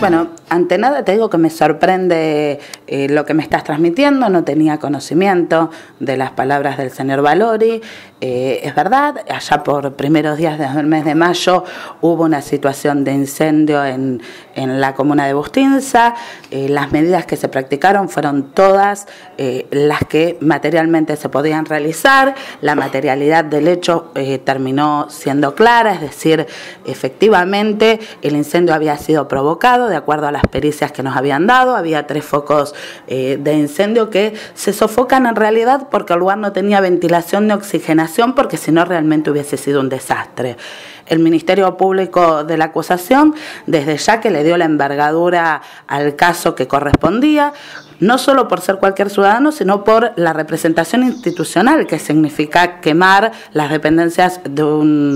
Bueno, ante nada te digo que me sorprende lo que me estás transmitiendo, no tenía conocimiento de las palabras del señor Valori. Es verdad, allá por primeros días del mes de mayo hubo una situación de incendio en la comuna de Bustinza. Las medidas que se practicaron fueron todas las que materialmente se podían realizar. La materialidad del hecho terminó siendo clara, es decir, efectivamente el incendio había sido provocado de acuerdo a las pericias que nos habían dado. Había 3 focos de incendio que se sofocan en realidad porque el lugar no tenía ventilación ni oxigenación, porque si no realmente hubiese sido un desastre. El Ministerio Público de la acusación, desde ya que le dio la envergadura al caso que correspondía, no solo por ser cualquier ciudadano, sino por la representación institucional que significa quemar las dependencias de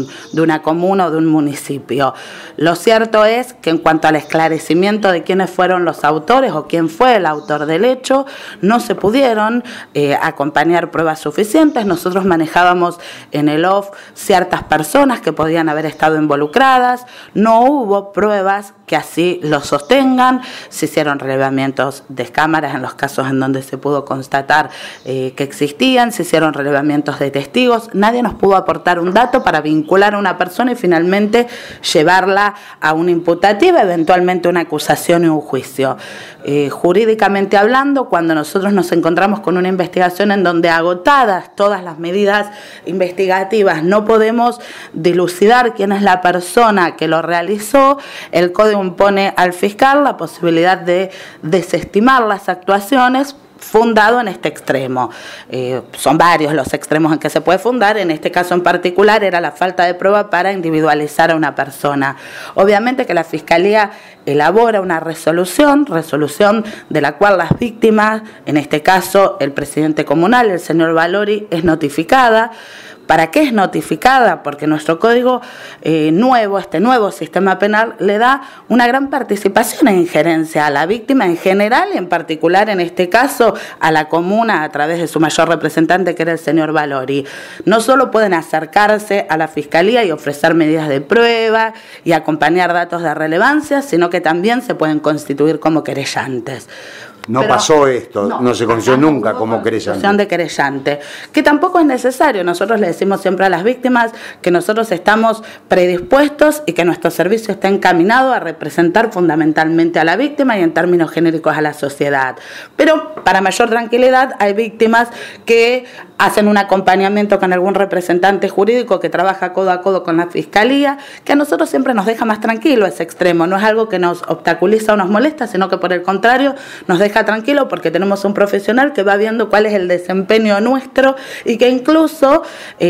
una comuna o de un municipio. Lo cierto es que en cuanto al esclarecimiento de quiénes fueron los autores o quién fue el autor del hecho, no se pudieron acompañar pruebas suficientes. Nosotros manejábamos en el off ciertas personas que podían haber estado involucradas, no hubo pruebas que así lo sostengan. Se hicieron relevamientos de cámaras en los casos en donde se pudo constatar que existían, se hicieron relevamientos de testigos, nadie nos pudo aportar un dato para vincular a una persona y finalmente llevarla a una imputativa, eventualmente una acusación y un juicio. Jurídicamente hablando, cuando nosotros nos encontramos con una investigación en donde agotadas todas las medidas investigativas no podemos dilucidar quién es la persona que lo realizó, el Código impone al fiscal la posibilidad de desestimar las actuaciones fundado en este extremo. Son varios los extremos en que se puede fundar. En este caso en particular era la falta de prueba para individualizar a una persona. Obviamente que la Fiscalía elabora una resolución de la cual las víctimas, en este caso el presidente comunal, el señor Valori, es notificada. ¿Para qué es notificada? Porque nuestro código nuevo, este nuevo sistema penal, le da una gran participación e injerencia a la víctima en general, en particular en este caso a la comuna a través de su mayor representante, que era el señor Valori. No solo pueden acercarse a la Fiscalía y ofrecer medidas de prueba y acompañar datos de relevancia, sino que también se pueden constituir como querellantes. No pasó esto, no se conoció nunca como querellante. De querellante, que tampoco es necesario. Nosotros le decimos siempre a las víctimas que nosotros estamos predispuestos y que nuestro servicio está encaminado a representar fundamentalmente a la víctima y en términos genéricos a la sociedad. Pero para mayor tranquilidad hay víctimas que hacen un acompañamiento con algún representante jurídico que trabaja codo a codo con la Fiscalía, que a nosotros siempre nos deja más tranquilo ese extremo. No es algo que nos obstaculiza o nos molesta, sino que por el contrario nos deja tranquilo porque tenemos un profesional que va viendo cuál es el desempeño nuestro y que incluso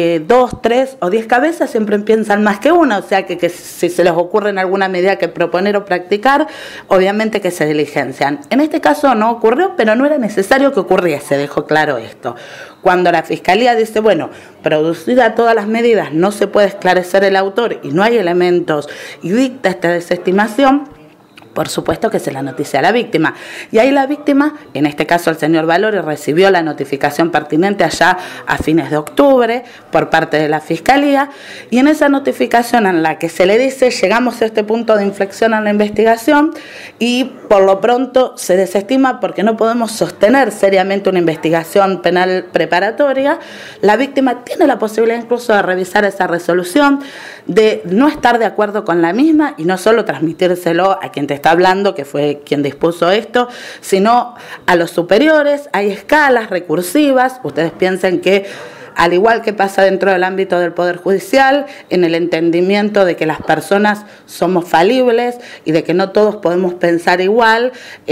2, 3 o 10 cabezas siempre piensan más que una, o sea que si se les ocurre en alguna medida que proponer o practicar, obviamente que se diligencian. En este caso no ocurrió, pero no era necesario que ocurriese, dejo claro esto. Cuando la Fiscalía dice, bueno, producida todas las medidas, no se puede esclarecer el autor y no hay elementos y dicta esta desestimación, por supuesto que se la noticia a la víctima. Y ahí la víctima, en este caso el señor Valori, recibió la notificación pertinente allá a fines de octubre por parte de la Fiscalía, y en esa notificación en la que se le dice, llegamos a este punto de inflexión en la investigación y por lo pronto se desestima porque no podemos sostener seriamente una investigación penal preparatoria, la víctima tiene la posibilidad incluso de revisar esa resolución, de no estar de acuerdo con la misma y no solo transmitírselo a quien te está hablando, que fue quien dispuso esto, sino a los superiores. Hay escalas recursivas. Ustedes piensen que, al igual que pasa dentro del ámbito del Poder Judicial, en el entendimiento de que las personas somos falibles y de que no todos podemos pensar igual,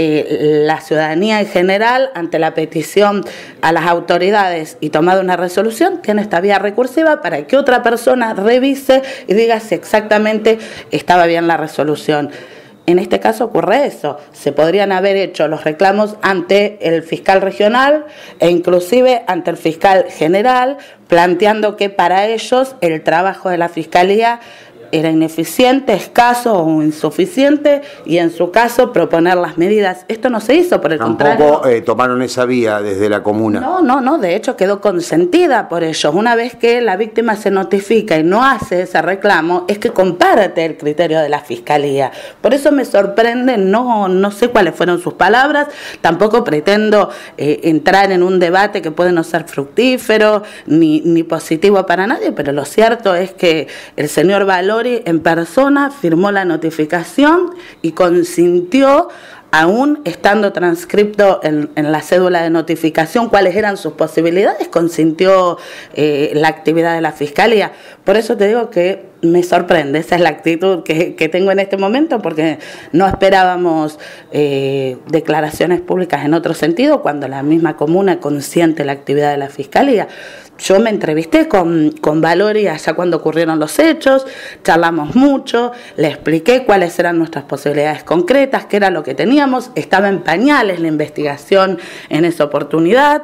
la ciudadanía en general, ante la petición a las autoridades y tomada una resolución, tiene esta vía recursiva para que otra persona revise y diga si exactamente estaba bien la resolución. En este caso ocurre eso, se podrían haber hecho los reclamos ante el fiscal regional e inclusive ante el fiscal general, planteando que para ellos el trabajo de la Fiscalía era ineficiente, escaso o insuficiente, y en su caso proponer las medidas. Esto no se hizo, por el contrario. Tampoco tomaron esa vía desde la comuna. No, de hecho quedó consentida por ellos. Una vez que la víctima se notifica y no hace ese reclamo, es que comparte el criterio de la Fiscalía. Por eso me sorprende, no sé cuáles fueron sus palabras, tampoco pretendo entrar en un debate que puede no ser fructífero ni positivo para nadie, pero lo cierto es que el señor Valori en persona firmó la notificación y consintió, aún estando transcripto en la cédula de notificación cuáles eran sus posibilidades, consintió la actividad de la Fiscalía. Por eso te digo que me sorprende, esa es la actitud que tengo en este momento, porque no esperábamos declaraciones públicas en otro sentido cuando la misma comuna consiente la actividad de la Fiscalía. Yo me entrevisté con Valori allá cuando ocurrieron los hechos, charlamos mucho, le expliqué cuáles eran nuestras posibilidades concretas, qué era lo que teníamos, estaba en pañales la investigación en esa oportunidad.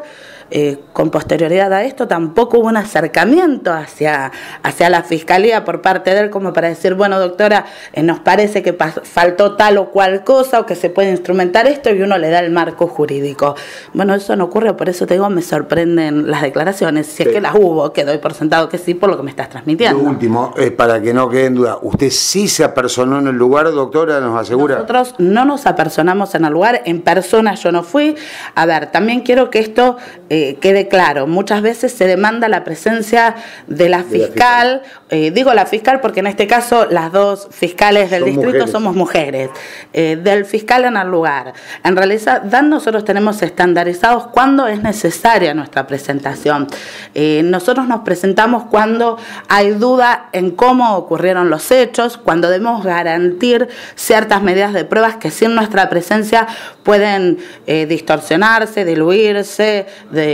Con posterioridad a esto tampoco hubo un acercamiento hacia la Fiscalía por parte de él como para decir, bueno, doctora, nos parece que faltó tal o cual cosa o que se puede instrumentar esto, y uno le da el marco jurídico. Bueno, eso no ocurre, por eso te digo, me sorprenden las declaraciones. Si es que las hubo, que doy por sentado que sí por lo que me estás transmitiendo. Lo último, para que no quede en duda, ¿usted sí se apersonó en el lugar, doctora, nos asegura? Nosotros no nos apersonamos en el lugar, en persona yo no fui. A ver, también quiero que esto quede claro, muchas veces se demanda la presencia de la fiscal, digo la fiscal porque en este caso las dos fiscales del distrito somos mujeres, del fiscal en el lugar. En realidad nosotros tenemos estandarizados cuándo es necesaria nuestra presentación. Nosotros nos presentamos cuando hay duda en cómo ocurrieron los hechos, cuando debemos garantir ciertas medidas de pruebas que sin nuestra presencia pueden distorsionarse, diluirse,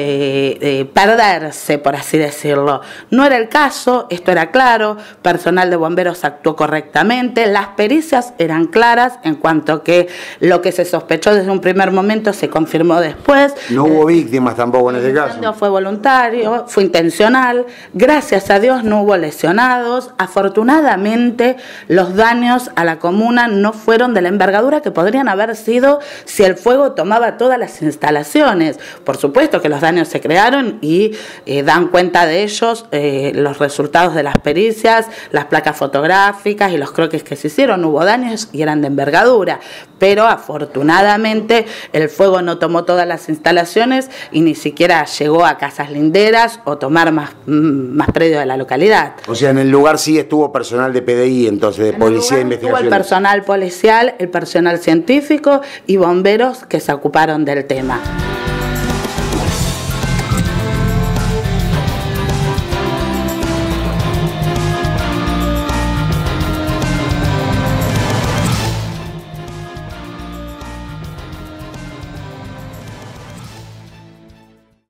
perderse, por así decirlo. No era el caso, esto era claro, personal de bomberos actuó correctamente, las pericias eran claras en cuanto que lo que se sospechó desde un primer momento se confirmó después. No hubo víctimas tampoco en ese caso. El fue voluntario, fue intencional, gracias a Dios no hubo lesionados, afortunadamente los daños a la comuna no fueron de la envergadura que podrían haber sido si el fuego tomaba todas las instalaciones. Por supuesto que los daños se crearon y dan cuenta de ellos los resultados de las pericias, las placas fotográficas y los croquis que se hicieron. Hubo daños y eran de envergadura, pero afortunadamente el fuego no tomó todas las instalaciones y ni siquiera llegó a casas linderas o tomar más predios de la localidad. O sea, en el lugar sí estuvo personal de PDI, entonces de Policía de Investigación. Estuvo el personal policial, el personal científico y bomberos que se ocuparon del tema.